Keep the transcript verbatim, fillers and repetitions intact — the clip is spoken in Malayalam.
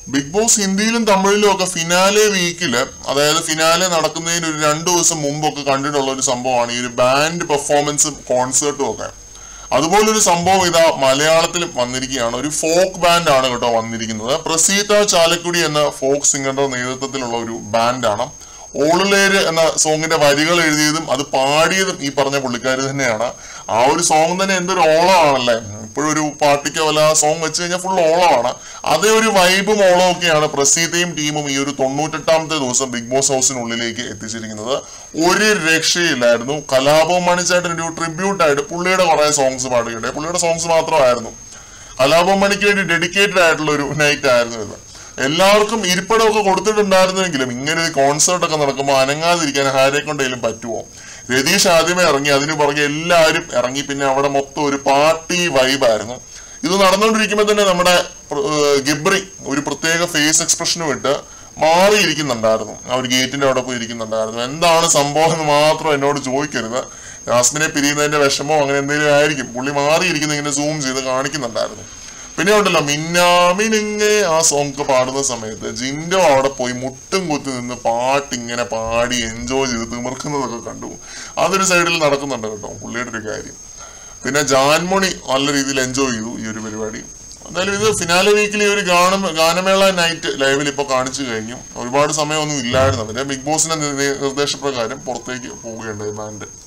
ബിഗ് ബോസ് ഹിന്ദിയിലും തമിഴിലും ഒക്കെ ഫിനാലെ വീക്കില്, അതായത് ഫിനാലെ നടക്കുന്നതിന് ഒരു രണ്ടു ദിവസം മുമ്പൊക്കെ കണ്ടിട്ടുള്ള ഒരു സംഭവമാണ് ഈ ഒരു ബാൻഡ് പെർഫോമൻസും കോൺസേർട്ടും ഒക്കെ. അതുപോലൊരു സംഭവം ഇതാ മലയാളത്തിലും വന്നിരിക്കുകയാണ്. ഒരു ഫോക്ക് ബാൻഡ് ആണ് കേട്ടോ വന്നിരിക്കുന്നത്. പ്രസീത ചാലക്കുടി എന്ന ഫോക്ക് സിംഗറുടെ നേതൃത്വത്തിലുള്ള ഒരു ബാൻഡാണ്. ഓളുലേര് എന്ന സോങ്ങിന്റെ വരികൾ എഴുതിയതും അത് പാടിയതും ഈ പറഞ്ഞ പുള്ളിക്കാരി തന്നെയാണ്. ആ ഒരു സോങ് തന്നെ എന്തൊരു ഓളമാണല്ലേ. ഇപ്പോഴൊരു പാർട്ടിക്ക് വല്ല സോങ് വെച്ച് കഴിഞ്ഞാൽ ഫുൾ ഓളമാണ്. അതേ ഒരു വൈബും ഓളവും ഒക്കെയാണ് പ്രസീതയും ടീമും ഈ ഒരു തൊണ്ണൂറ്റെട്ടാമത്തെ ദിവസം ബിഗ് ബോസ് ഹൗസിനുള്ളിലേക്ക് എത്തിച്ചിരിക്കുന്നത്. ഒരു രക്ഷയില്ലായിരുന്നു. കലാപവും മണിച്ചേട്ടൻ ഒരു ട്രിബ്യൂട്ടായിട്ട് പുള്ളിയുടെ കുറെ സോങ്സ് പാടുകയുണ്ടായി. പുള്ളിയുടെ സോങ്സ് മാത്രമായിരുന്നു. കലാപവും മണിക്ക് വേണ്ടി ഡെഡിക്കേറ്റഡ് ആയിട്ടുള്ള ഒരു നൈറ്റ് ആയിരുന്നു ഇത്. എല്ലാവർക്കും ഇരിപ്പിടമൊക്കെ കൊടുത്തിട്ടുണ്ടായിരുന്നെങ്കിലും ഇങ്ങനെ ഒരു കോൺസേർട്ട് ഒക്കെ നടക്കുമ്പോൾ അനങ്ങാതിരിക്കാൻ ആരെ കൊണ്ടെങ്കിലും പറ്റുമോ? രതീഷ് ആദ്യമേ ഇറങ്ങി, അതിന് പുറകെ എല്ലാവരും ഇറങ്ങി. പിന്നെ അവിടെ മൊത്തം ഒരു പാർട്ടി വൈബായിരുന്നു. ഇത് നടന്നുകൊണ്ടിരിക്കുമ്പോൾ തന്നെ നമ്മുടെ ഗിബ്രി ഒരു പ്രത്യേക ഫേസ് എക്സ്പ്രഷനും ഇട്ട് മാറിയിരിക്കുന്നുണ്ടായിരുന്നു. ആ ഒരു ഗേറ്റിന്റെ അവിടെ പോയി ഇരിക്കുന്നുണ്ടായിരുന്നു. എന്താണ് സംഭവം എന്ന് മാത്രം എന്നോട് ചോദിക്കരുത്. ജാസ്മിനെ പിരിയുന്നതിന്റെ വിഷമോ അങ്ങനെ എന്തെങ്കിലും ആയിരിക്കും. പുള്ളി മാറിയിരിക്കുന്ന ഇങ്ങനെ സൂം ചെയ്ത് കാണിക്കുന്നുണ്ടായിരുന്നു. പിന്നെ ഉണ്ടല്ലോ മിന്നാമിനിങ്ങെ ആ സോങ് ഒക്കെ പാടുന്ന സമയത്ത് ജിൻഡോ അവിടെ പോയി മുട്ടും കുത്തി നിന്ന് പാട്ട് ഇങ്ങനെ പാടി എൻജോയ് ചെയ്ത് തിമിർക്കുന്നതൊക്കെ കണ്ടു. അതൊരു സൈഡിൽ നടക്കുന്നുണ്ട് കേട്ടോ പുള്ളിയുടെ ഒരു കാര്യം. പിന്നെ ജാൻമണി നല്ല രീതിയിൽ എൻജോയ് ചെയ്തു ഈ ഒരു പരിപാടി. എന്തായാലും ഇത് ഫിനാലെ വീക്കിൽ ഈ ഒരു ഗാനം ഗാനമേള നൈറ്റ് ലൈവിൽ ഇപ്പോൾ കാണിച്ചു കഴിഞ്ഞു. ഒരുപാട് സമയമൊന്നും ഇല്ലായിരുന്നു. പിന്നെ ബിഗ് ബോസിന്റെ നിർദ്ദേശപ്രകാരം പുറത്തേക്ക് പോവുകയുണ്ടായി ബാൻഡ്.